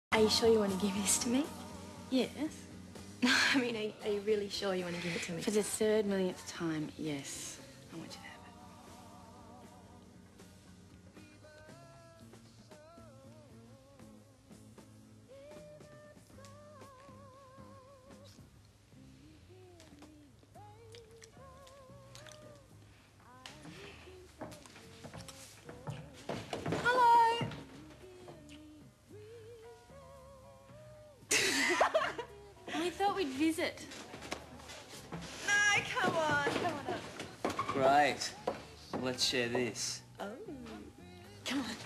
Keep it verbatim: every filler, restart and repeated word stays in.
Are you sure you want to give this to me? Yes. No, I mean, are, are you really sure you want to give it to me? For the third millionth time, yes. I want you to have it. Hello! We thought we'd visit. No, come on, come on up. Great. Let's share this. Oh. Come on.